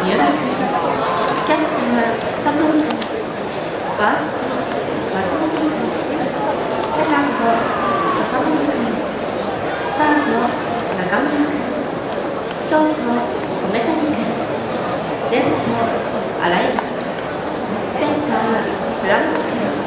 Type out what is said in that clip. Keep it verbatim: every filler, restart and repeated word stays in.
三浦君、キャッチャー佐藤君、ファースト松本君、セカンド笹本君、サード中村君、ショート米谷君、レフト新井君、センター倉持君。